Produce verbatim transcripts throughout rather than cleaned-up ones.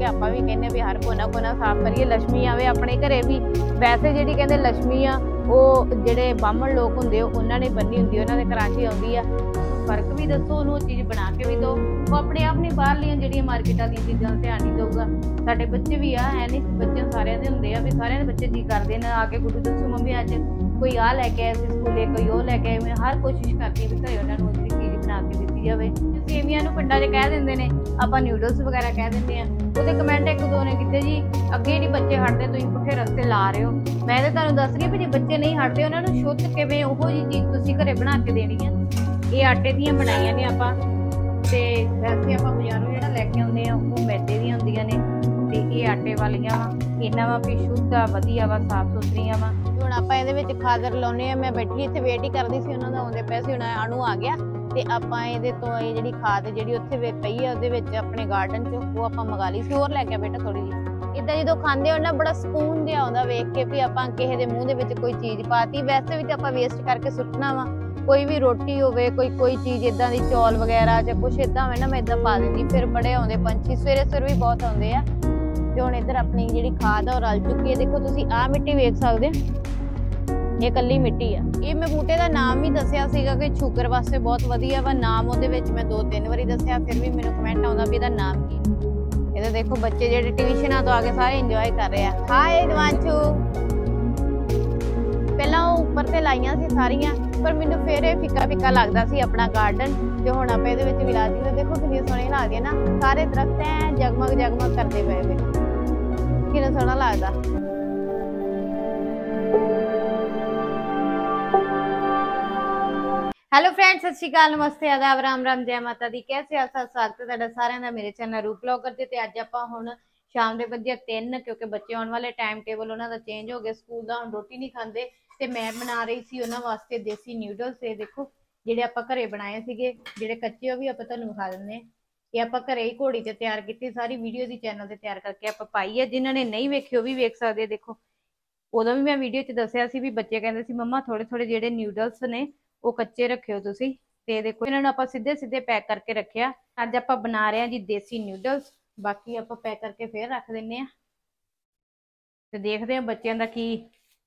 कि आपां भी कहने भी हर कोना कोना साफ करिए, लक्ष्मी आवे अपने घरे भी। वैसे जिहड़ी कहंदे लक्ष्मी आ ਉਹ ਜਿਹੜੇ ਬਾਹਮਣ ਲੋਕ ਹੁੰਦੇ ਉਹਨਾਂ ਨੇ ਬੰਨੀ ਹੁੰਦੀ, ਉਹਨਾਂ ਦੇ ਘਰਾਂ 'ਚ ਹੀ ਆਉਂਦੀ ਆ। ਫਰਕ ਵੀ ਦੱਸੋ ਉਹਨੂੰ, ਚੀਜ਼ ਬਣਾ ਕੇ ਵੀ ਦਿਓ। ਉਹ ਆਪਣੇ ਆਪ ਨਹੀਂ ਬਾਹਰਲੀਆਂ ਜਿਹੜੀਆਂ ਮਾਰਕੀਟਾਂ ਦੀਆਂ ਚੀਜ਼ਾਂ ਧਿਆਨ ਨਹੀਂ ਦਊਗਾ। ਸਾਡੇ ਬੱਚੇ ਵੀ ਆ, ਐ ਨਹੀਂ ਬੱਚੇ ਸਾਰਿਆਂ ਦੇ ਹੁੰਦੇ ਆ ਵੀ ਸਾਰਿਆਂ ਦੇ ਬੱਚੇ ਜੀ ਕਰਦੇ ਨੇ ਆ ਕੇ ਗੁੱਡੂ ਦੱਸੋ ਮੰਮੀ ਅੱਜ ਕੋਈ ਆਹ ਲੈ ਕੇ ਆਇਆ ਸੀ ਸਕੂਲੇ, ਕੋਈ ਉਹ ਲੈ ਕੇ ਆਏ। ਮੈਂ ਹਰ ਕੋਸ਼ਿਸ਼ ਕਰਦੀ ਵੀ ਘਰੇ ਉਹਨਾਂ ਨੂੰ ਜਿਹੜੀ ਚੀਜ਼ ਬਣਾ ਕੇ ਦਿੱਤੀ ਜਾਵੇ। ਸੇਵੀਆਂ ਨੂੰ ਪਿੰਡਾਂ 'ਚ ਕਹਿ ਦਿੰਦੇ ਨੇ, ਆਪਾਂ ਨਿਊਡਲਸ ਵਗੈਰਾ ਕਹਿ ਦਿੰਦੇ ਆ। ਉਹਦੇ ਕਮੈਂਟ ਇੱਕ ਦੋ ਨੇ ਕੀਤੇ ਜੀ ਅੱਗੇ ਨਹੀਂ ਬੱਚੇ ਹਟਦੇ, ਤੁਸੀਂ ਪੁੱਠੇ ਰਸਤੇ ਲਾ ਰਹੇ ਹੋ। ਮੈਂ ਤਾਂ ਤੁਹਾਨੂੰ ਦੱਸ ਰਹੀ ਵੀ ਜੇ ਬੱਚੇ ਨਹੀਂ ਹਟਦੇ ਉਹਨਾਂ ਨੂੰ ਸ਼ੁੱਧ ਕਿਵੇਂ ਉਹੋ ਜਿਹੀ ਚੀਜ਼ ਤੁਸੀਂ ਘਰੇ ਬਣਾ ਕੇ ਦੇਣੀ ਆ। ਇਹ ਆਟੇ ਦੀਆਂ ਬਣਾਈਆਂ ਨੇ ਆਪਾਂ, ਤੇ ਵੈਸੇ ਆਪਾਂ ਬਾਜ਼ਾਰੋਂ ਜਿਹੜਾ ਲੈ ਕੇ ਆਉਂਦੇ ਆ ਉਹ ਮੈਦੇ ਦੀਆਂ ਹੁੰਦੀਆਂ ਨੇ, ਤੇ ਇਹ ਆਟੇ ਵਾਲੀਆਂ ਵਾ। ਇਹਨਾਂ ਵਾ ਵੀ ਸ਼ੁੱਧ ਆ, ਵਧੀਆ ਵਾ, ਸਾਫ਼ ਸੁਥਰੀਆਂ ਵਾ। ਹੁਣ ਆਪਾਂ ਇਹਦੇ ਵਿੱਚ ਖਾਦਰ ਲਾਉਨੇ ਆ। ਮੈਂ ਬੈਠੀ ਇੱਥੇ ਵੇਟ ਹੀ ਕਰਦੀ ਸੀ, ਉਹਨਾਂ ਦਾ ਆਉਂਦੇ ਪਏ ਸੀ। ਹੁਣ ਅਣੂ ਆ ਗਿਆ ਤੇ ਆਪਾਂ ਇਹਦੇ ਤੋਂ ਇਹ ਜਿਹੜੀ ਖਾਦ ਜਿਹੜੀ ਉੱਥੇ ਪਈ ਆ ਉਹਦੇ ਵਿੱਚ ਆਪਣੇ ਗਾਰਡਨ 'ਚ ਉਹ ਆਪਾਂ ਮੰਗਾ ਲਈ ਸੀ। ਹੋਰ ਲੈ ਕੇ ਬੇਟਾ ਥੋੜੀ ਜਿਹੀ। ਇਦਾਂ ਜਦੋਂ ਖਾਂਦੇ ਹੋ ਨਾ ਬੜਾ ਸਕੂਨ ਜਿਹਾ ਆਉਂਦਾ ਵੇਖ ਕੇ ਵੀ ਆਪਾਂ ਕਿਸੇ ਦੇ ਮੂੰਹ ਦੇ ਵਿੱਚ ਕੋਈ ਚੀਜ਼ ਪਾਤੀ। ਵੈਸੇ ਵੀ ਤੇ ਆਪਾਂ ਵੇਸਟ ਕਰਕੇ ਸੁੱਟਣਾ ਵਾ, ਕੋਈ ਵੀ ਰੋਟੀ ਹੋਵੇ, ਕੋਈ ਕੋਈ ਚੀਜ਼ ਇਦਾਂ ਦੀ, ਚੌਲ ਵਗੈਰਾ ਜਾਂ ਕੁਛ ਇਦਾਂ ਹੋਵੇ ਨਾ, ਮੈਂ ਇਦਾਂ ਪਾ ਦਿੰਦੀ। ਫਿਰ ਬੜੇ ਆਉਂਦੇ ਪੰਛੀ, ਸਵੇਰੇ ਸਵੇਰੇ ਵੀ ਬਹੁਤ ਆਉਂਦੇ ਆ। ਤੇ ਹੁਣ ਇੱਧਰ ਆਪਣੀ ਜਿਹੜੀ ਖਾਦ ਆ ਉਹ ਰਲ ਚੁੱਕੀ ਹੈ। ਦੇਖੋ ਤੁਸੀਂ ਆਹ ਮਿੱਟੀ ਵੇਖ ਸਕਦੇ ਹੋ, ਇਹ ਕੱਲੀ ਮਿੱਟੀ ਆ। ਇਹ ਮੈਂ ਬੂਟੇ ਦਾ ਨਾਮ ਵੀ ਦੱਸਿਆ ਸੀਗਾ ਕਿ ਸ਼ੂਗਰ ਵਾਸਤੇ ਬਹੁਤ ਵਧੀਆ ਵਾ। ਨਾਮ ਉਹਦੇ ਵਿੱਚ ਮੈਂ ਦੋ ਤਿੰਨ ਵਾਰੀ ਦੱਸਿਆ, ਫਿਰ ਵੀ ਮੈਨੂੰ ਕਮੈਂਟ ਆਉਂਦਾ ਵੀ ਇਹਦਾ ਨਾਮ ਕੀ। ਇਹਦੇ ਦੇਖੋ ਬੱਚੇ ਜਿਹੜੇ ਟਿਊਸ਼ਨਾਂ ਤੋਂ ਆ ਕੇ ਸਾਰੇ ਇੰਜੋਏ ਕਰ ਰਹੇ ਆ। ਹਾਏ ਦਿਵਾਂਸ਼ੂ, ਪਹਿਲਾਂ ਉਹ ਉੱਪਰ ਤੇ ਲਾਈਆਂ ਸੀ ਸਾਰੀਆਂ, ਪਰ ਮੈਨੂੰ ਫੇਰ ਇਹ ਫਿੱਕਾ ਫਿੱਕਾ ਲੱਗਦਾ ਸੀ ਆਪਣਾ ਗਾਰਡਨ। ਤੇ ਹੁਣ ਆਪਾਂ ਇਹਦੇ ਵਿੱਚ ਵੀ ਲਾ ਦਿੱਤੀ। ਦੇਖੋ ਕਿੰਨੀਆਂ ਸੋਹਣੀਆਂ ਲੱਗਦੀਆਂ ਨਾ, ਸਾਰੇ ਦਰਖਤ ਐ ਜਗਮਗ ਜਗਮਗ ਕਰਦੇ ਪਏ ਵੇ, ਕਿੰਨਾ ਸੋਹਣਾ ਲੱਗਦਾ। हेलो फ्रेंड्स, सत श्री अकाल, नमस्ते, आदाब, राम राम, जय माता दी। कैसे आप सब? स्वागत है तुहाडा सारिਆਂ ਦਾ ਮੇਰੇ ਚੈਨਲ रूप ब्लॉगर ਤੇ। ਅੱਜ ਆਪਾਂ ਹੁਣ ਸ਼ਾਮ ਦੇ ਵਜੇ ਤਿੰਨ, ਕਿਉਂਕਿ ਬੱਚੇ ਆਉਣ ਵਾਲੇ, ਟਾਈਮ ਟੇਬਲ ਉਹਨਾਂ ਦਾ ਚੇਂਜ ਹੋ ਗਿਆ ਸਕੂਲ ਦਾ। ਹੁਣ ਰੋਟੀ ਨਹੀਂ ਖਾਂਦੇ ਤੇ ਮੈਂ ਬਣਾ ਰਹੀ ਸੀ ਉਹਨਾਂ ਵਾਸਤੇ ਦੇਸੀ ਨਿਊਡਲਸ। ਤੇ ਦੇਖੋ ਜਿਹੜੇ ਆਪਾਂ ਘਰੇ ਬਣਾਏ ਸੀਗੇ, ਜਿਹੜੇ ਕੱਚੇ ਉਹ ਵੀ ਆਪਾਂ ਤੁਹਾਨੂੰ ਵਿਖਾ ਦਿੰਦੇ। ਇਹ ਆਪਾਂ ਘਰੇ ਹੀ ਘੋੜੀ ਤੇ ਤਿਆਰ ਕੀਤੀ, ਸਾਰੀ ਵੀਡੀਓ ਦੀ ਚੈਨਲ ਤੇ ਤਿਆਰ ਕਰਕੇ ਆਪਾਂ ਪਾਈ ਹੈ। ਜਿਨ੍ਹਾਂ ਨੇ ਨਹੀਂ ਵੇਖੀ ਉਹ ਵੀ ਵੇਖ ਸਕਦੇ। ਦੇਖੋ ਉਦੋਂ ਵੀ ਮੈਂ ਵੀਡੀਓ 'ਚ ਦੱਸਿਆ ਸੀ ਵੀ ਬੱਚੇ ਕਹਿੰਦੇ ਸੀ ਮੰਮਾ ਥੋੜੇ ਥੋੜੇ ਜਿਹੜੇ ਨਿਊਡਲਸ ਨੇ ਉਹ ਕੱਚੇ ਰੱਖਿਓ ਤੁਸੀਂ। ਤੇ ਦੇਖੋ ਇਹਨਾਂ ਨੂੰ ਆਪਾਂ ਸਿੱਧੇ ਸਿੱਧੇ ਪੈਕ ਕਰਕੇ ਰੱਖਿਆ। ਅੱਜ ਆਪਾਂ ਬਣਾ ਰਹੇ ਹਾਂ ਜੀ ਦੇਸੀ ਨਿਊਡਲਸ। ਬਾਕੀ ਆਪਾਂ ਪੈਕ ਕਰਕੇ ਫੇਰ ਰੱਖ ਦਿੰਨੇ ਆ ਤੇ ਦੇਖਦੇ ਆ ਬੱਚਿਆਂ ਦਾ ਕੀ।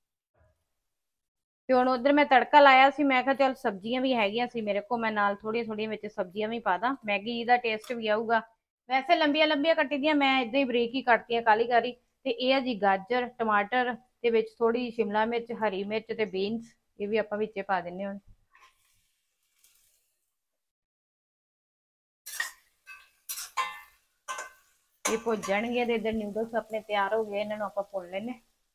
ਤੇ ਹੁਣ ਉਧਰ ਮੈਂ ਤੜਕਾ ਲਾਇਆ ਸੀ, ਮੈਂ ਕਿਹਾ ਚੱਲ ਸਬਜ਼ੀਆਂ ਵੀ ਹੈਗੀਆਂ ਸੀ ਮੇਰੇ ਕੋਲ, ਮੈਂ ਨਾਲ ਥੋੜੀਆਂ ਥੋੜੀਆਂ ਵਿੱਚ ਸਬਜ਼ੀਆਂ ਵੀ ਪਾ ਦਾਂ, ਮੈਗੀ ਦਾ ਟੇਸਟ ਵੀ ਆਊਗਾ। ਵੈਸੇ ਲੰਬੀਆਂ ਲੰਬੀਆਂ ਕੱਟੀ ਦੀਆਂ, ਮੈਂ ਇਦਾਂ ਹੀ ਬਰੀਕ ਹੀ ਕੱਟਤੀਆਂ ਕਾਲੀ ਕਾਲੀ। ਤੇ ਇਹ ਆ ਜੀ ਗਾਜਰ, ਟਮਾਟਰ ਤੇ ਵਿੱਚ ਥੋੜੀ ਸ਼ਿਮਲਾ ਮਿਰਚ, ਹਰੀ ਮਿਰਚ ਤੇ ਬੀਨਸ, ਇਹ ਵੀ ਆਪਾਂ ਵਿੱਚੇ ਪਾ ਦਿੰਨੇ ਹੁਣ। ਇਹ ਭੁੱਜ ਜਾਣਗੇ ਤੇ ਇਧਰ ਨਿਊਡਲਸ ਆਪਣੇ ਤਿਆਰ ਹੋ ਗਏ, ਇਹਨਾਂ ਨੂੰ ਆਪਾਂ ਭੁੰਨ ਲੈਨੇ।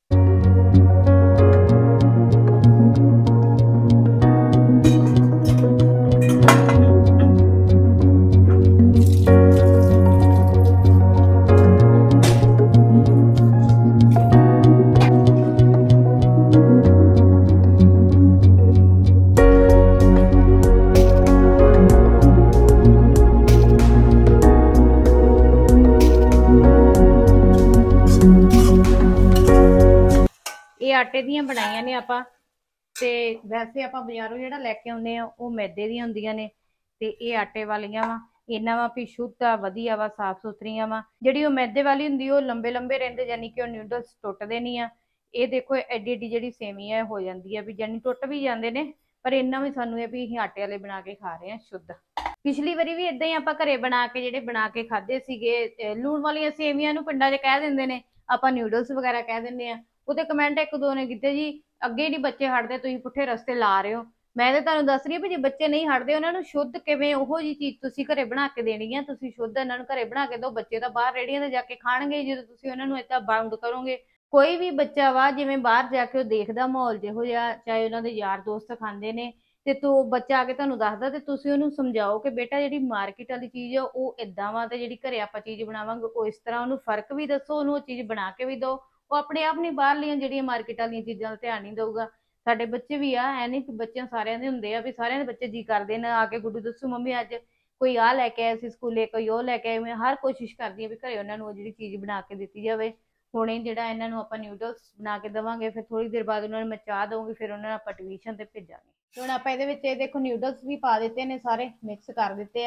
ਇਹ ਆਟੇ ਦੀਆਂ ਬਣਾਈਆਂ ਨੇ ਆਪਾਂ, ਤੇ ਵੈਸੇ ਆਪਾਂ ਬਾਜ਼ਾਰੋਂ ਜਿਹੜਾ ਲੈ ਕੇ ਆਉਂਦੇ ਆ ਉਹ ਮੈਦੇ ਦੀਆਂ ਹੁੰਦੀਆਂ ਨੇ, ਤੇ ਇਹ ਆਟੇ ਵਾਲੀਆਂ ਵਾ। ਇਹਨਾਂ ਵਾ ਵੀ ਸ਼ੁੱਧ ਆ, ਵਧੀਆ ਵਾ, ਸਾਫ਼ ਸੁਥਰੀਆਂ ਵਾ। ਜਿਹੜੀ ਉਹ ਮੈਦੇ ਵਾਲੀ ਹੁੰਦੀ ਉਹ ਲੰਬੇ ਲੰਬੇ ਰਹਿੰਦੇ, ਯਾਨੀ ਕਿ ਉਹ ਨਿਊਡਲਸ ਟੁੱਟਦੇ ਨਹੀਂ ਆ। ਇਹ ਦੇਖੋ ਐਡੀ ਐਡੀ ਜਿਹੜੀ ਸੇਵੀਆਂ ਹੋ ਜਾਂਦੀ ਆ ਵੀ ਜਾਨੀ ਟੁੱਟ ਵੀ ਜਾਂਦੇ ਨੇ, ਪਰ ਇਹਨਾਂ ਵੀ ਸਾਨੂੰ ਇਹ ਵੀ ਅਸੀਂ ਆਟੇ ਵਾਲੇ ਬਣਾ ਕੇ ਖਾ ਰਹੇ ਹਾਂ ਸ਼ੁੱਧ। ਪਿਛਲੀ ਵਾਰੀ ਵੀ ਇਦਾਂ ਹੀ ਆਪਾਂ ਘਰੇ ਬਣਾ ਕੇ ਜਿਹੜੇ ਬਣਾ ਕੇ ਖਾਦੇ ਸੀਗੇ। ਲੂਣ ਵਾਲੀਆਂ ਸੇਵੀਆਂ ਨੂੰ ਪਿੰਡਾਂ 'ਚ ਕਹਿ ਦਿੰਦੇ ਨੇ, ਆਪਾਂ ਨਿਊਡਲਸ ਵਗੈਰਾ ਕਹਿ ਦਿੰਦੇ ਆ। ਉਹਦੇ ਕਮੈਂਟ ਇੱਕ ਦੋ ਨੇ ਕੀਤੇ ਜੀ ਅੱਗੇ ਨਹੀਂ ਬੱਚੇ ਹਟਦੇ, ਤੁਸੀਂ ਪੁੱਠੇ ਰਸਤੇ ਲਾ ਰਹੇ ਹੋ। ਮੈਂ ਤਾਂ ਤੁਹਾਨੂੰ ਦੱਸ ਰਹੀ ਵੀ ਜੇ ਬੱਚੇ ਨਹੀਂ ਹਟਦੇ ਉਹਨਾਂ ਨੂੰ ਸ਼ੁੱਧ ਕਿਵੇਂ ਉਹੋ ਜਿਹੀ ਚੀਜ਼ ਤੁਸੀਂ ਘਰੇ ਬਣਾ ਕੇ ਦੇਣੀ ਆ। ਤੁਸੀਂ ਸ਼ੁੱਧ ਇਹਨਾਂ ਨੂੰ ਘਰੇ ਬਣਾ ਕੇ ਦਿਓ, ਬੱਚੇ ਤਾਂ ਬਾਹਰ ਰੇਹੜੀਆਂ ਤੇ ਜਾ ਕੇ ਖਾਣਗੇ ਜਦੋਂ ਤੁਸੀਂ ਉਹਨਾਂ ਨੂੰ ਏਦਾਂ ਬਾਉਂਡ ਕਰੋਗੇ। ਕੋਈ ਵੀ ਬੱਚਾ ਵਾ ਜਿਵੇਂ ਬਾਹਰ ਜਾ ਕੇ ਉਹ ਦੇਖਦਾ ਮਾਹੌਲ ਜਿਹੋ ਜਿਹਾ, ਚਾਹੇ ਉਹਨਾਂ ਦੇ ਯਾਰ ਦੋਸਤ ਖਾਂਦੇ ਨੇ, ਤੇ ਤੂੰ ਬੱਚਾ ਆ ਕੇ ਤੁਹਾਨੂੰ ਦੱਸਦਾ, ਤੇ ਤੁਸੀਂ ਉਹਨੂੰ ਸਮਝਾਓ ਕਿ ਬੇਟਾ ਜਿਹੜੀ ਮਾਰਕੀਟ ਵਾਲੀ ਚੀਜ਼ ਆ ਉਹ ਏਦਾਂ ਵਾ, ਤੇ ਜਿਹੜੀ ਘਰੇ ਆਪਾਂ ਚੀਜ਼ ਬਣਾਵਾਂਗੇ ਉਹ ਇਸ ਤਰ੍ਹਾਂ। ਉਹਨੂੰ ਫਰਕ ਵੀ ਦੱਸੋ, ਉਹਨੂੰ ਉਹ ਚੀਜ਼ ਬਣਾ ਕੇ ਵੀ ਦਿਓ। ਉਹ ਆਪਣੇ ਆਪ ਨਹੀਂ ਬਾਹਰਲੀਆਂ ਜਿਹੜੀਆਂ ਮਾਰਕੀਟ ਵਾਲੀਆਂ ਚੀਜ਼ਾਂ ਦਾ ਧਿਆਨ ਨਹੀਂ ਦਊਗਾ। ਸਾਡੇ ਬੱਚੇ ਵੀ ਆ, ਐ ਨਹੀਂ ਬੱਚਿਆਂ ਸਾਰਿਆਂ ਦੇ ਹੁੰਦੇ ਆ ਵੀ ਸਾਰਿਆਂ ਦੇ ਬੱਚੇ ਜੀ ਕਰਦੇ ਨੇ ਆ ਕੇ ਗੁੱਡੂ ਦੱਸੂ ਮੰਮੀ ਅੱਜ ਕੋਈ ਆਹ ਲੈ ਕੇ ਆਇਆ ਸੀ ਸਕੂਲੇ, ਕੋਈ ਉਹ ਲੈ ਕੇ ਆਏ। ਮੈਂ ਹਰ ਕੋਸ਼ਿਸ਼ ਕਰਦੀ ਹਾਂ ਵੀ ਘਰੇ ਉਹਨਾਂ ਨੂੰ ਉਹ ਜਿਹੜੀ ਚੀਜ਼ ਬਣਾ ਕੇ ਦਿੱਤੀ ਜਾਵੇ। ਹੁਣੇ ਜਿਹੜਾ ਇਹਨਾਂ ਨੂੰ ਆਪਾਂ ਨਿਊਡਲਸ ਬਣਾ ਕੇ ਦੇਵਾਂਗੇ, ਫਿਰ ਥੋੜੀ ਦੇਰ ਬਾਅਦ ਉਹਨਾਂ ਨੂੰ ਮੈਂ ਚਾਹ ਦਊਂਗੀ, ਫਿਰ ਉਹਨਾਂ ਨੂੰ ਆਪਾਂ ਟਿਊਸ਼ਨ ਤੇ ਭੇਜਾਂਗੇ। ਹੁਣ ਆਪਾਂ ਇਹਦੇ ਵਿੱਚ ਇਹ ਦੇਖੋ ਨਿਊਡਲਸ ਵੀ ਪਾ ਦਿੱਤੇ ਨੇ, ਸਾਰੇ ਮਿਕਸ ਕਰ ਦਿੱਤੇ ਆ।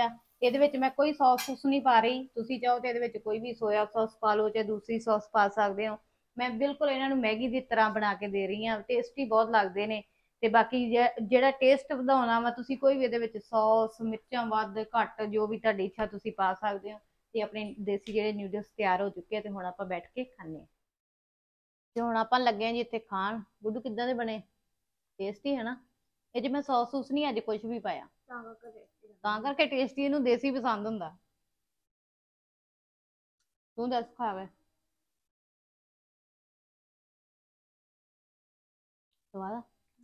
ਇਹਦੇ ਵਿੱਚ ਮੈਂ ਕੋਈ ਸੌਸ ਸੂਸ ਨਹੀਂ ਪਾ ਰਹੀ। ਤੁਸੀਂ ਚਾਹੋ ਤੇ ਇਹਦੇ ਵਿੱਚ ਕੋਈ ਵੀ ਸੋਇਆ ਸੌਸ ਪਾ ਲਓ, ਚਾਹੇ ਦੂਸਰੀ ਸੌਸ ਪਾ ਸਕਦੇ ਹੋ। ਮੈਂ ਬਿਲਕੁਲ ਇਹਨਾਂ ਨੂੰ ਮੈਗੀ ਦੀ ਤਰ੍ਹਾਂ ਬਣਾ ਕੇ ਦੇ ਰਹੀ ਹਾਂ, ਟੇਸਟੀ ਬਹੁਤ ਲੱਗਦੇ ਨੇ। ਤੇ ਬਾਕੀ ਜਿਹੜਾ ਟੇਸਟ ਵਧਾਉਣਾ ਵਾ, ਤੁਸੀਂ ਕੋਈ ਵੀ ਇਹਦੇ ਵਿੱਚ ਸੌਸ, ਮਿਰਚਾਂ ਵੱਧ ਘੱਟ ਜੋ ਵੀ ਤੁਹਾਡੀ ਇੱਛਾ ਤੁਸੀਂ ਪਾ ਸਕਦੇ ਹੋ। ਤੇ ਆਪਣੇ ਦੇਸੀ ਜਿਹੜੇ ਨਿਊਡਲਸ ਤਿਆਰ ਹੋ ਚੁੱਕੇ ਆ, ਤੇ ਹੁਣ ਆਪਾਂ ਬੈਠ ਕੇ ਖਾਂਦੇ ਹਾਂ। ਤੇ ਹੁਣ ਆਪਾਂ ਲੱਗੇ ਹਾਂ ਜੀ ਇੱਥੇ ਖਾਣ। ਗੁੱਡੂ ਕਿੱਦਾਂ ਦੇ ਬਣੇ? ਟੇਸਟੀ ਹੈ ਨਾ। ਇਹ 'ਚ ਮੈਂ ਸੌਸ ਸੂਸ ਨਹੀਂ ਅੱਜ ਕੁਝ ਵੀ ਪਾਇਆ, ਤਾਂ ਕਰਕੇ ਟੇਸਟੀ। ਇਹਨੂੰ ਦੇਸੀ ਪਸੰਦ ਹੁੰਦਾ। ਤੂੰ ਦੱਸ ਖਾਵੇ ਸਵਾਦ?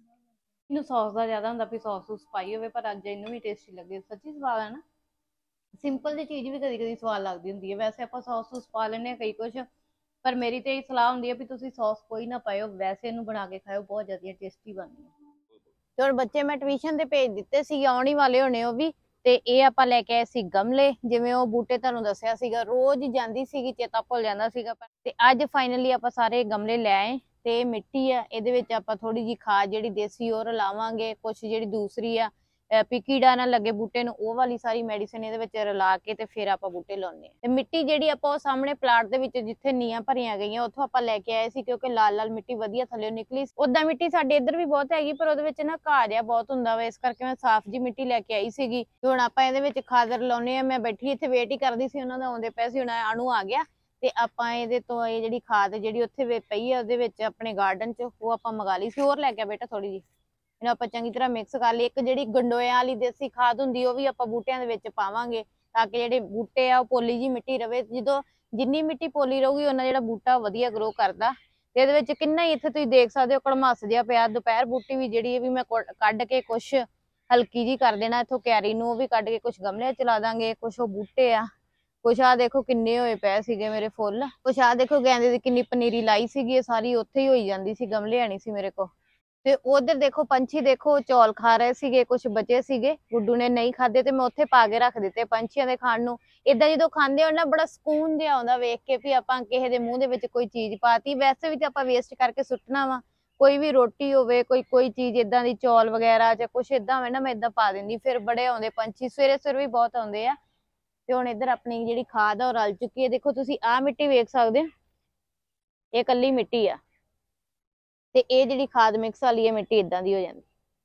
ਇਹਨੂੰ ਸੌਸ ਦਾ ਜ਼ਿਆਦਾ ਹੁੰਦਾ ਵੀ ਸੌਸ ਸੂਸ ਪਾਈ ਹੋਵੇ, ਪਰ ਅੱਜ ਇਹਨੂੰ ਵੀ ਟੇਸਟੀ ਲੱਗੇ। ਸੱਚੀ ਸਵਾਦ ਹੈ ਨਾ। ਸਿੰਪਲ ਜਿਹੀ ਚੀਜ਼ ਵੀ ਕਦੀ ਕਦੀ ਸਵਾਦ ਲੱਗਦੀ ਹੁੰਦੀ ਹੈ। ਵੈਸੇ ਆਪਾਂ ਸੌਸ ਸੂਸ ਪਾ ਲੈਂਦੇ ਹਾਂ ਕਈ ਕੁਛ, ਪਰ ਮੇਰੀ ਤੇ ਇਹ ਸਲਾਹ ਹੁੰਦੀ ਹੈ ਵੀ ਤੁਸੀਂ ਸੌਸ ਕੋਈ ਨਾ ਪਾਇਓ, ਵੈਸੇ ਇਹਨੂੰ ਬਣਾ ਕੇ ਖਾਓ, ਬਹੁਤ ਜ਼ਿਆਦਾ ਟੇਸਟੀ ਬਣਦੀ ਹੈ। ਤੇ ਹੁਣ ਬੱਚੇ ਮੈਂ ਟਿਊਸ਼ਨ ਤੇ ਭੇਜ ਦਿੱਤੇ ਸੀ, ਆਉਣ ਹੀ ਵਾਲੇ ਹੋਣੇ ਉਹ ਵੀ। ਤੇ ਇਹ ਆਪਾਂ ਲੈ ਕੇ ਆਏ ਸੀ ਗਮਲੇ, ਜਿਵੇਂ ਉਹ ਬੂਟੇ ਤੁਹਾਨੂੰ ਦੱਸਿਆ ਸੀਗਾ, ਰੋਜ਼ ਜਾਂਦੀ ਸੀਗੀ, ਚੇਤਾ ਭੁੱਲ ਜਾਂਦਾ ਸੀਗਾ। ਤੇ ਅੱਜ ਫਾਈਨਲੀ ਆਪਾਂ ਸਾਰੇ ਗਮਲੇ ਲੈ ਆਏ। ਤੇ ਇਹ ਮਿੱਟੀ ਆ, ਇਹਦੇ ਵਿੱਚ ਆਪਾਂ ਥੋੜੀ ਜਿਹੀ ਖਾਦ ਜਿਹੜੀ ਦੇਸੀ ਉਹ ਰਲਾਵਾਂਗੇ, ਕੁਛ ਜਿਹੜੀ ਦੂਸਰੀ ਆ ਵੀ ਕੀੜਾ ਨਾ ਲੱਗੇ ਬੂਟੇ ਨੂੰ, ਉਹ ਵਾਲੀ ਸਾਰੀ ਮੈਡੀਸਿਨ ਇਹਦੇ ਵਿੱਚ ਰਲਾ ਕੇ ਤੇ ਫਿਰ ਆਪਾਂ ਬੂਟੇ ਲਾਉਂਦੇ ਆ। ਤੇ ਮਿੱਟੀ ਜਿਹੜੀ ਆਪਾਂ ਉਹ ਸਾਹਮਣੇ ਪਲਾਟ ਦੇ ਵਿੱਚ ਜਿੱਥੇ ਨੀਆਂ ਭਰੀਆਂ ਗਈਆਂ ਉੱਥੋਂ ਆਪਾਂ ਲੈ ਕੇ ਆਏ ਸੀ, ਕਿਉਂਕਿ ਲਾਲ ਲਾਲ ਮਿੱਟੀ ਵਧੀਆ ਥੱਲੇ ਨਿਕਲੀ। ਉਦਾਂ ਮਿੱਟੀ ਸਾਡੇ ਇੱਧਰ ਵੀ ਬਹੁਤ ਹੈਗੀ, ਪਰ ਉਹਦੇ ਵਿੱਚ ਨਾ ਘਾਹ ਜਿਹਾ ਬਹੁਤ ਹੁੰਦਾ ਵਾ, ਇਸ ਕਰਕੇ ਮੈਂ ਸਾਫ਼ ਜੀ ਮਿੱਟੀ ਲੈ ਕੇ ਆਈ ਸੀਗੀ। ਤੇ ਹੁਣ ਆਪਾਂ ਇਹਦੇ ਵਿੱਚ ਖਾਦ ਰਲਾਉਣੇ ਆ। ਮੈਂ ਬੈਠੀ ਇੱਥੇ ਵੇਟ ਹੀ ਕਰਦੀ ਸੀ, ਉਹਨਾਂ ਦਾ ਆਉਂਦੇ ਪਏ ਸੀ। ਹੁਣ ਅਣੂ ਆ ਗਿਆ ਤੇ ਆਪਾਂ ਇਹਦੇ ਤੋਂ ਇਹ ਜਿਹੜੀ ਖਾਦ ਜਿਹੜੀ ਉੱਥੇ ਪਈ ਆ ਉਹਦੇ ਵਿੱਚ ਆਪਣੇ ਗਾਰਡਨ 'ਚ, ਉਹ ਆਪਾਂ ਮੰਗਾ ਲਈ ਸੀ। ਹੋਰ ਲੈ ਕੇ ਬੇਟਾ ਥੋੜੀ ਜਿਹੀ, ਇਹਨੂੰ ਆਪਾਂ ਚੰਗੀ ਤਰ੍ਹਾਂ ਮਿਕਸ ਕਰ ਲਈ। ਇੱਕ ਜਿਹੜੀ ਗੰਡੋਇਆਂ ਵਾਲੀ ਦੇਸੀ ਖਾਦ ਹੁੰਦੀ ਉਹ ਵੀ ਆਪਾਂ ਬੂਟਿਆਂ ਦੇ ਵਿੱਚ ਪਾਵਾਂਗੇ, ਤਾਂ ਕਿ ਜਿਹੜੇ ਬੂਟੇ ਆ ਉਹ ਪੋਲੀ ਜੀ ਮਿੱਟੀ ਰਵੇ। ਜਦੋਂ ਜਿੰਨੀ ਮਿੱਟੀ ਪੋਲੀ ਰਹੂਗੀ ਉਹਨਾਂ ਜਿਹੜਾ ਬੂਟਾ ਵਧੀਆ ਗਰੋ ਕਰਦਾ। ਤੇ ਇਹਦੇ ਵਿੱਚ ਕਿੰਨਾ ਹੀ ਇੱਥੇ ਤੁਸੀਂ ਦੇਖ ਸਕਦੇ ਹੋ ਕੜਮਾਸ ਜਿਹਾ ਪਿਆ। ਦੁਪਹਿਰ ਬੂਟੀ ਵੀ ਜਿਹੜੀ ਵੀ ਮੈਂ ਕੱਢ ਕੇ ਕੁਛ ਹਲਕੀ ਜੀ ਕਰ ਦੇਣਾ ਇੱਥੋਂ ਕੈਰੀ ਨੂੰ, ਉਹ ਵੀ ਕੱਢ ਕੇ ਕੁਛ ਗਮਲਿਆਂ ਚ ਲਾ ਦਾਂਗੇ। ਕੁਛ ਉਹ ਬੂਟੇ ਆ, ਕੁਛ ਆ ਦੇਖੋ ਕਿੰਨੇ ਹੋਏ ਪਏ ਸੀਗੇ ਮੇਰੇ ਫੁੱਲ। ਕੁਛ ਆ ਦੇਖੋ ਗੈਂਦੇ ਦੀ ਕਿੰਨੀ ਪਨੀਰੀ ਲਾਈ ਸੀਗੀ, ਇਹ ਸਾਰੀ ਉੱਥੇ ਹੀ ਹੋਈ ਜਾਂਦੀ ਸੀ, ਗਮਲੇ ਆਣੀ ਸੀ ਮੇਰੇ ਕੋਲ। ਤੇ ਉਧਰ ਦੇਖੋ ਪੰਛੀ ਦੇਖੋ ਚੌਲ ਖਾ ਰਹੇ ਸੀਗੇ, ਕੁਛ ਬਚੇ ਸੀਗੇ, ਗੁੱਡੂ ਨੇ ਨਹੀਂ ਖਾਦੇ ਤੇ ਮੈਂ ਉੱਥੇ ਪਾ ਕੇ ਰੱਖ ਦਿੱਤੇ ਪੰਛੀਆਂ ਦੇ ਖਾਣ ਨੂੰ। ਏਦਾਂ ਜਦੋਂ ਖਾਂਦੇ ਹੋ ਨਾ ਬੜਾ ਸਕੂਨ ਜਿਹਾ ਆਉਂਦਾ ਵੇਖ ਕੇ ਵੀ ਆਪਾਂ ਕਿਸੇ ਦੇ ਮੂੰਹ ਦੇ ਵਿੱਚ ਕੋਈ ਚੀਜ਼ ਪਾਤੀ। ਵੈਸੇ ਵੀ ਤੇ ਆਪਾਂ ਵੇਸਟ ਕਰਕੇ ਸੁੱਟਣਾ ਵਾ, ਕੋਈ ਵੀ ਰੋਟੀ ਹੋਵੇ, ਕੋਈ ਕੋਈ ਚੀਜ਼ ਏਦਾਂ ਦੀ, ਚੌਲ ਵਗੈਰਾ ਜਾਂ ਕੁਛ ਏਦਾਂ ਹੋਵੇ ਨਾ, ਮੈਂ ਏਦਾਂ ਪਾ ਦਿੰਦੀ। ਫਿਰ ਬੜੇ ਆਉਂਦੇ ਪੰਛੀ, ਸਵੇਰੇ ਸਵੇਰੇ ਵੀ ਬਹੁਤ ਆਉਂਦੇ ਆ। ਤੇ ਹੁਣ ਇੱਧਰ ਆਪਣੀ ਜਿਹੜੀ ਖਾਦ ਆ ਉਹ ਰਲ ਚੁੱਕੀ ਹੈ। ਦੇਖੋ ਤੁਸੀਂ ਆਹ ਮਿੱਟੀ ਵੇਖ ਸਕਦੇ ਹੋ, ਇਹ ਕੱਲੀ ਮਿੱਟੀ ਆ। ਤੇ ਇਹ ਜਿਹੜੀ ਖਾਦ ਮਿਕਸ ਵਾਲੀ ਹੈ ਮਿੱਟੀ ਇਦਾਂ ਦੀ ਹੋ ਜਾਂਦੀ,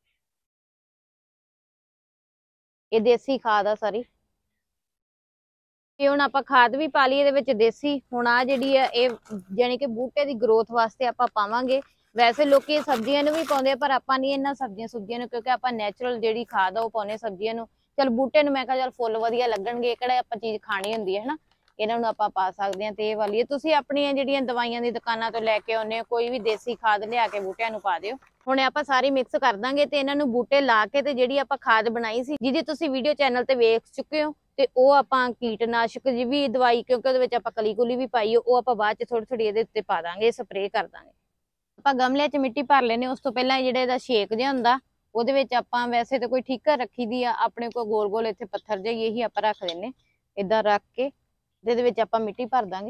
ਇਹ ਦੇਸੀ ਖਾਦ ਆ ਸਾਰੀ। ਤੇ ਹੁਣ ਆਪਾਂ ਖਾਦ ਵੀ ਪਾ ਲਈ ਇਹਦੇ ਵਿੱਚ ਦੇਸੀ। ਹੁਣ ਆ ਜਿਹੜੀ ਆ ਇਹ ਯਾਨੀ ਕਿ ਬੂਟੇ ਦੀ ਗਰੋਥ ਵਾਸਤੇ ਆਪਾਂ ਪਾਵਾਂਗੇ। ਵੈਸੇ ਲੋਕੀ ਸਬਜ਼ੀਆਂ ਨੂੰ ਵੀ ਪਾਉਂਦੇ ਆ, ਪਰ ਆਪਾਂ ਨਹੀਂ ਇਹਨਾਂ ਸਬਜ਼ੀਆਂ ਸੁਬਜ਼ੀਆਂ ਨੂੰ, ਕਿਉਂਕਿ ਆਪਾਂ ਨੈਚੁਰਲ ਜਿਹੜੀ ਖਾਦ ਆ ਉਹ ਪਾਉਨੇ ਸਬਜ਼ੀਆਂ ਨੂੰ। ਚਲ ਬੂਟੇ ਨੂੰ ਮੈਂ ਕਿਹਾ ਚੱਲ ਫੁੱਲ ਵਧੀਆ ਲੱਗਣਗੇ, ਕਿਹੜਾ ਆਪਾਂ ਚੀਜ਼ ਖਾਣੀ ਹੁੰਦੀ ਹੈ ਹਨਾ, ਇਹਨਾਂ ਨੂੰ ਆਪਾਂ ਪਾ ਸਕਦੇ ਹਾਂ। ਤੇ ਇਹ ਵਾਲੀ ਤੁਸੀਂ ਆਪਣੀਆਂ ਜਿਹੜੀਆਂ ਦਵਾਈਆਂ ਦੀ ਦੁਕਾਨਾਂ ਤੋਂ ਲੈ ਕੇ ਆਉਂਦੇ ਹੋ, ਕੋਈ ਵੀ ਦੇਸੀ ਖਾਦ ਲਿਆ ਕੇ ਬੂਟਿਆਂ ਨੂੰ ਪਾ ਦਿਓ। ਹੁਣ ਆਪਾਂ ਸਾਰੀ ਮਿਕਸ ਕਰ ਦਾਂਗੇ ਤੇ ਇਹਨਾਂ ਨੂੰ ਬੂਟੇ ਲਾ ਕੇ, ਤੇ ਜਿਹੜੀ ਆਪਾਂ ਖਾਦ ਬਣਾਈ ਸੀ ਜਿਹਦੀ ਤੁਸੀਂ ਵੀਡੀਓ ਚੈਨਲ ਤੇ ਵੇਖ ਚੁੱਕੇ ਹੋ, ਤੇ ਉਹ ਆਪਾਂ ਕੀਟਨਾਸ਼ਕ ਜੀ ਵੀ ਦਵਾਈ, ਕਿਉਂਕਿ ਉਹਦੇ ਵਿੱਚ ਆਪਾਂ ਕਲੀ ਕੁਲੀ ਵੀ ਪਾਈ, ਉਹ ਆਪਾਂ ਬਾਅਦ ਚ ਥੋੜੀ ਥੋੜੀ ਇਹਦੇ ਉੱਤੇ ਪਾ ਦਾਂਗੇ, ਸਪਰੇਅ ਕਰ ਦਾਂਗੇ। ਆਪਾਂ ਗਮਲਿਆਂ ਚ ਮਿੱਟੀ ਭਰ ਲੈਨੇ, ਉਸ ਤੋਂ ਪਹਿਲਾਂ ਜਿਹੜੇ ਇਹਦਾ ਸ਼ੇਕ ਜਿਹਾ ਹੁੰਦਾ ਉਹਦੇ ਵਿੱਚ ਆਪਾਂ ਵੈਸੇ ਤਾਂ ਕੋਈ ਠੀਕਰ ਰੱਖੀ ਦੀ ਆ ਆਪਣੇ ਕੋਲ, ਗੋਲ ਗੋਲ ਇੱਥੇ ਪੱਥਰ ਜਿਹੇ ਇਹੀ ਆਪਾਂ ਰੱਖ ਦਿੰਨੇ। ਏਦਾਂ ਰੱਖ ਕੇ ਇਹਦੇ ਵਿੱਚ ਆਪਾਂ ਮਿੱਟੀ ਭਰ ਦਾਂਗੇ।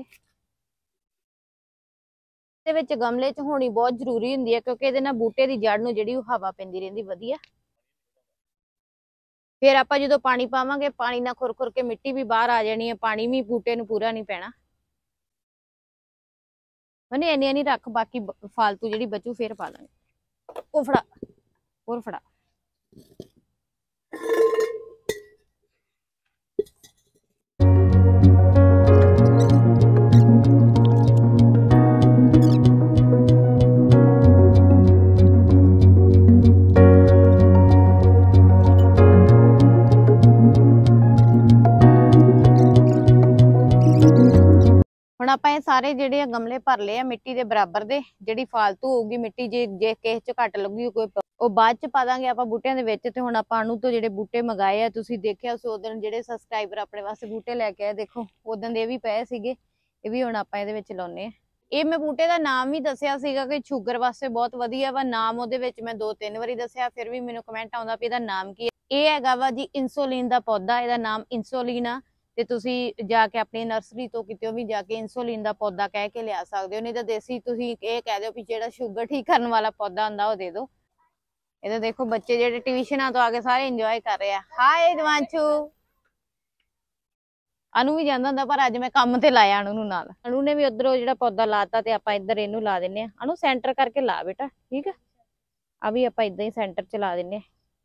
ਇਹਦੇ ਵਿੱਚ ਗਮਲੇ ਚ ਹੋਣੀ ਬਹੁਤ ਜ਼ਰੂਰੀ ਹੁੰਦੀ ਹੈ, ਕਿਉਂਕਿ ਇਹਦੇ ਨਾਲ ਬੂਟੇ ਦੀ ਜੜ ਨੂੰ ਜਿਹੜੀ ਉਹ ਹਵਾ ਪੈਂਦੀ ਰਹਿੰਦੀ ਵਧੀਆ। ਫਿਰ ਆਪਾਂ ਜਦੋਂ ਪਾਣੀ ਪਾਵਾਂਗੇ, ਪਾਣੀ ਨਾਲ ਖੁਰ ਖੁਰ ਕੇ ਮਿੱਟੀ ਵੀ ਬਾਹਰ ਆ ਜਾਣੀ ਹੈ, ਪਾਣੀ ਵੀ ਬੂਟੇ ਨੂੰ ਪੂਰਾ ਨਹੀਂ ਪੈਣਾ। ਮਨੇ ਇੰਨੀ ਨਹੀਂ ਰੱਖ, ਬਾਕੀ ਫਾਲਤੂ ਜਿਹੜੀ ਬਚੂ ਫਿਰ ਪਾ ਲਾਂਗੇ। ਉਹ ਫੜਾ, ਹੋਰ ਫੜਾ। ਹੁਣ ਆਪਾਂ ਇਹ ਸਾਰੇ ਜਿਹੜੇ ਆ ਗਮਲੇ ਭਰ ਲਏ ਆ ਮਿੱਟੀ ਦੇ ਬਰਾਬਰ ਦੇ। ਜਿਹੜੀ ਫਾਲਤੂ ਹੋਊਗੀ ਮਿੱਟੀ, ਜੇ ਜੇ ਕਿਸੇ ਚ ਘੱਟ ਲੱਗੂਗੀ ਕੋਈ, ਉਹ ਬਾਅਦ ਚ ਪਾ ਦਾਂਗੇ ਆਪਾਂ ਬੂਟਿਆਂ ਦੇ ਵਿੱਚ। ਤੇ ਹੁਣ ਆਪਾਂ ਅਣੂ ਤੋਂ ਜਿਹੜੇ ਬੂਟੇ ਮੰਗਾਏ ਆ, ਤੁਸੀਂ ਦੇਖਿਆ ਸੋ ਦਿਨ ਜਿਹੜੇ ਸਬਸਕ੍ਰਾਈਬਰ ਆਪਣੇ ਵਾਸਤੇ ਬੂਟੇ ਲੈ ਕੇ ਆਏ, ਦੇਖੋ ਉਦੋਂ ਦੇ ਇਹ ਵੀ ਪਏ ਸੀਗੇ, ਇਹ ਵੀ ਹੁਣ ਆਪਾਂ ਇਹਦੇ ਵਿੱਚ ਲਾਉਨੇ ਆ। ਇਹ ਮੈਂ ਬੂਟੇ ਦਾ ਨਾਮ ਵੀ ਦੱਸਿਆ ਸੀਗਾ ਕਿ ਸ਼ੂਗਰ ਵਾਸਤੇ ਬਹੁਤ ਵਧੀਆ ਵਾ। ਨਾਮ ਉਹਦੇ ਵਿੱਚ ਮੈਂ ਦੋ ਤਿੰਨ ਵਾਰੀ ਦੱਸਿਆ, ਫਿਰ ਵੀ ਮੈਨੂੰ ਕਮੈਂਟ ਆਉਂਦਾ ਵੀ ਇਹਦਾ ਨਾਮ ਕੀ ਹੈ। ਇਹ ਹੈਗਾ ਵਾ ਜੀ ਇੰਸੂਲਿਨ ਦਾ ਪੌਦਾ, ਇਹਦਾ ਨਾਮ ਇੰਸੂਲਿਨ ਆ। ਤੇ ਤੁਸੀਂ ਜਾ ਕੇ ਆਪਣੀ ਨਰਸਰੀ ਤੋਂ ਕਿਤੇ ਵੀ ਜਾ ਕੇ ਇੰਸੂਲਿਨ ਦਾ ਪੌਦਾ ਕਹਿ ਕੇ ਲਿਆ ਸਕਦੇ ਹੋ, ਨਹੀਂ ਤਾਂ ਦੇਸੀ ਤੁਸੀਂ ਇਹ ਕਹਿ ਦਿਓ ਵੀ ਜਿਹੜਾ ਸ਼ੂਗਰ ਠੀਕ ਕਰਨ ਵਾਲਾ ਪੌਦਾ ਹੁੰਦਾ ਉਹ ਦੇ ਦਿਓ। ਇਹਦਾ ਦੇਖੋ ਬੱਚੇ ਜਿਹੜੇ ਟਿਊਸ਼ਨਾਂ ਤੋਂ ਆ ਕੇ ਸਾਰੇ ਇੰਜੋਏ ਕਰ ਰਹੇ ਆ। ਹਾਏ ਦਿਵਾਂਸ਼ੂ, ਅਨੂ ਵੀ ਜਾਂਦਾ ਹੁੰਦਾ ਪਰ ਅੱਜ ਮੈਂ ਕੰਮ ਤੇ ਲਾਇਆ ਅਨੂ ਨੂੰ ਨਾਲ। ਅਨੂ ਨੇ ਵੀ ਉਧਰੋਂ ਜਿਹੜਾ ਪੌਦਾ ਲਾਤਾ ਤੇ ਆਪਾਂ ਇੱਧਰ ਇਹਨੂੰ ਲਾ ਦਿੰਨੇ ਆ। ਅਨੂ ਸੈਂਟਰ ਕਰਕੇ ਲਾ ਬੇਟਾ, ਠੀਕ ਆ। ਆ ਵੀ ਆਪਾਂ ਇਦਾਂ ਹੀ ਸੈਂਟਰ ਚ ਲਾ ਦਿੰਨੇ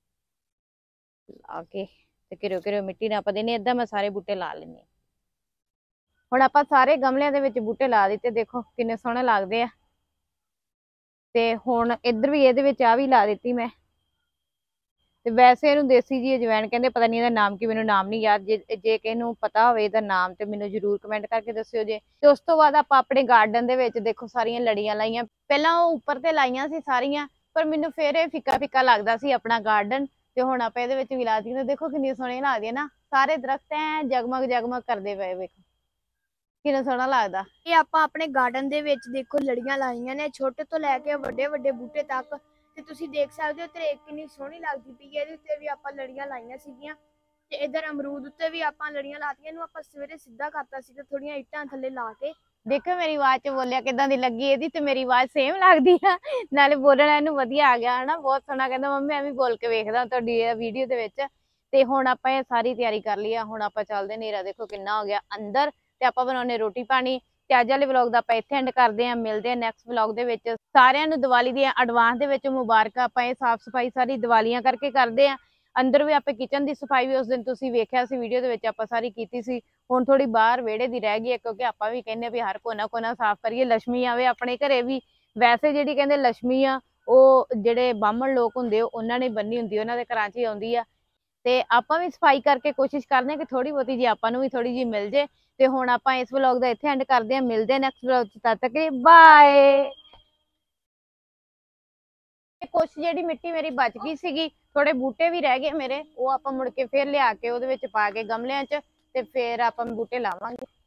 ਲਾ ਕੇ ਤੇ ਕਿਰਿਓ ਕਿਰਿਓ ਮਿੱਟੀ ਨਾ ਆਪਾਂ ਦੇਣੀ। ਏਦਾਂ ਮੈਂ ਸਾਰੇ ਬੂਟੇ ਲਾ ਲੈਂਦੀ। ਹੁਣ ਆਪਾਂ ਸਾਰੇ ਗਮਲਿਆਂ ਦੇ ਵਿੱਚ ਬੂਟੇ ਲਾ ਦਿੱਤੇ, ਦੇਖੋ ਕਿੰਨੇ ਸੋਹਣੇ ਲੱਗਦੇ ਆ। ਤੇ ਹੁਣ ਇੱਧਰ ਵੀ ਇਹਦੇ ਵਿੱਚ ਆ ਵੀ ਲਾ ਦਿੱਤੀ ਮੈਂ। ਤੇ ਵੈਸੇ ਇਹਨੂੰ ਦੇਸੀ ਜੀ ਅਜਵਾਇਣ ਕਹਿੰਦੇ, ਪਤਾ ਨਹੀਂ ਇਹਦਾ ਨਾਮ ਕੀ, ਮੈਨੂੰ ਨਾਮ ਨਹੀਂ ਯਾਦ। ਜੇ ਜੇ ਕਿਸੇ ਨੂੰ ਪਤਾ ਹੋਵੇ ਇਹਦਾ ਨਾਮ ਤੇ ਮੈਨੂੰ ਜਰੂਰ ਕਮੈਂਟ ਕਰਕੇ ਦੱਸਿਓ ਜੇ। ਤੇ ਉਸ ਤੋਂ ਬਾਅਦ ਆਪਾਂ ਆਪਣੇ ਗਾਰਡਨ ਦੇ ਵਿੱਚ ਦੇਖੋ ਸਾਰੀਆਂ ਲੜੀਆਂ ਲਾਈਆਂ। ਪਹਿਲਾਂ ਉਹ ਉੱਪਰ ਤੇ ਲਾਈਆਂ ਸੀ ਸਾਰੀਆਂ, ਪਰ ਮੈਨੂੰ ਫੇਰ ਇਹ ਫਿੱਕਾ ਫਿੱਕਾ ਲੱਗਦਾ ਸੀ ਆਪਣਾ ਗਾਰਡਨ। ਤੇ ਹੁਣ ਆਪਾਂ ਇਹਦੇ ਵਿੱਚ ਵੀ ਲਾ ਦਿੱਤੀਆਂ। ਦੇਖੋ ਕਿੰਨੀਆਂ ਸੋਹਣੀਆਂ ਲੱਗਦੀਆਂ ਨਾ, ਸਾਰੇ ਦਰਖਤ ਐ ਜਗਮਗ ਜਗਮਗ ਕਰਦੇ ਪਏ, ਵੇਖੋ ਕਿੰਨਾ ਸੋਹਣਾ ਲੱਗਦਾ। ਇਹ ਆਪਾਂ ਆਪਣੇ ਗਾਰਡਨ ਦੇ ਵਿੱਚ ਦੇਖੋ ਲੜੀਆਂ ਲਾਈਆਂ ਨੇ, ਛੋਟੇ ਤੋਂ ਲੈ ਕੇ ਵੱਡੇ ਵੱਡੇ ਬੂਟੇ ਤੱਕ। ਤੇ ਤੁਸੀਂ ਦੇਖ ਸਕਦੇ ਹੋ ਤੇ ਕਿੰਨੀ ਸੋਹਣੀ ਲੱਗਦੀ ਪਈ ਹੈ। ਇਹਦੇ ਉੱਤੇ ਵੀ ਆਪਾਂ ਲੜੀਆਂ ਲਾਈਆਂ ਸੀਗੀਆਂ। ਤੇ ਇਧਰ ਅਮਰੂਦ ਉੱਤੇ ਵੀ ਆਪਾਂ ਲੜੀਆਂ ਲਾਤੀਆਂ। ਇਹਨੂੰ ਆਪਾਂ ਸਵੇਰੇ ਸਿੱਧਾ ਕਰਤਾ ਸੀਗਾ ਥੋੜੀਆਂ ਇੱਟਾਂ ਥੱਲੇ ਲਾ ਕੇ। ਦੇਖੋ ਮੇਰੀ ਆਵਾਜ਼ ਚ ਬੋਲਿਆ ਕਿਦਾਂ ਦੀ ਲੱਗੀ ਇਹਦੀ, ਤੇ ਮੇਰੀ ਆਵਾਜ਼ ਸੇਮ ਲੱਗਦੀ ਆ। ਨਾਲੇ ਬੋਲਣਾ ਇਹਨੂੰ ਵਧੀਆ ਆ ਗਿਆ ਹਨਾ, ਬਹੁਤ ਸੋਹਣਾ। ਕਹਿੰਦਾ ਮੰਮੀ ਐਵੇਂ ਬੋਲ ਕੇ ਵੇਖਦਾ ਤੁਹਾਡੀ ਇਹ ਵੀਡੀਓ ਦੇ ਵਿੱਚ। ਤੇ ਹੁਣ ਆਪਾਂ ਇਹ ਸਾਰੀ ਤਿਆਰੀ ਕਰ ਲਈ ਆ। ਹੁਣ ਆਪਾਂ ਚੱਲਦੇ, ਹਨੇਰਾ ਦੇਖੋ ਕਿੰਨਾ ਹੋ ਗਿਆ ਅੰਦਰ, ਤੇ ਆਪਾਂ ਬਣਾਉਣੇ ਰੋਟੀ ਪਾਣੀ। ਤੇ ਅੱਜ ਵਾਲੇ ਵਲੌਗ ਦਾ ਆਪਾਂ ਇੱਥੇ ਐਂਡ ਕਰਦੇ ਆਂ। ਮਿਲਦੇ ਆ ਨੈਕਸਟ ਵਲੌਗ ਦੇ ਵਿੱਚ। ਸਾਰਿਆਂ ਨੂੰ ਦੀਵਾਲੀ ਦੀਆਂ ਐਡਵਾਂਸ ਦੇ ਵਿੱਚ ਮੁਬਾਰਕਾਂ। ਆਪਾਂ ਇਹ ਸਾਫ਼ ਸਫਾਈ ਸਾਰੀ ਦੀਵਾਲੀਆਂ ਕਰਕੇ ਕਰਦੇ ਆ। ਅੰਦਰ ਵੀ ਆਪਾਂ ਕਿਚਨ ਦੀ ਸਫਾਈ ਵੀ ਉਸ ਦਿਨ ਤੁਸੀਂ ਵੇਖਿਆ ਸੀ ਵੀਡੀਓ ਦੇ ਵਿੱਚ, ਆਪਾਂ ਸਾਰੀ ਕੀਤੀ ਸੀ। ਹੁਣ ਥੋੜੀ ਬਾਹਰ ਵਿਹੜੇ ਦੀ ਰਹਿ ਗਈ ਹੈ, ਕਿਉਂਕਿ ਆਪਾਂ ਵੀ ਕਹਿੰਦੇ ਵੀ ਹਰ ਕੋਨਾ ਕੋਨਾ ਸਾਫ਼ ਕਰੀਏ, ਲక్ష్ਮੀ ਆਵੇ ਆਪਣੇ ਘਰੇ ਵੀ। ਵੈਸੇ ਜਿਹੜੀ ਕਹਿੰਦੇ ਲక్ష్ਮੀ ਆ, ਉਹ ਜਿਹੜੇ ਬਾਹਮਣ ਲੋਕ ਹੁੰਦੇ ਉਹਨਾਂ ਨੇ ਬੰਨੀ ਹੁੰਦੀ, ਉਹਨਾਂ ਦੇ ਘਰਾਂ 'ਚ ਹੀ ਆਉਂਦੀ ਆ। ਤੇ ਆਪਾਂ ਵੀ ਸਫਾਈ ਕਰਕੇ ਕੋਸ਼ਿਸ਼ ਕਰਦੇ ਹਾਂ ਕਿ ਥੋੜੀ ਬਹੁਤੀ ਜੀ ਆਪਾਂ ਨੂੰ ਵੀ ਥੋੜੀ ਜੀ ਮਿਲ ਜੇ। ਤੇ ਹੁਣ ਆਪਾਂ ਇਸ ਵਲੌਗ ਦਾ ਇੱਥੇ ਐਂਡ ਕਰਦੇ ਹਾਂ। ਮਿਲਦੇ ਹਾਂ ਨੈਕਸਟ ਵਲੌਗ 'ਚ, ਤਦ ਤੱਕ ਬਾਏ। ਕੁਛ ਜਿਹੜੀ ਮਿੱਟੀ ਮੇਰੀ ਬਚ ਗਈ ਸੀਗੀ, ਥੋੜੇ ਬੂਟੇ ਵੀ ਰਹਿ ਗਏ ਮੇਰੇ, ਉਹ ਆਪਾਂ ਮੁੜ ਕੇ ਫੇਰ ਲਿਆ ਕੇ ਉਹਦੇ ਵਿੱਚ ਪਾ ਕੇ ਗਮਲਿਆਂ 'ਚ, ਤੇ ਫੇਰ ਆਪਾਂ ਬੂਟੇ ਲਾਵਾਂਗੇ।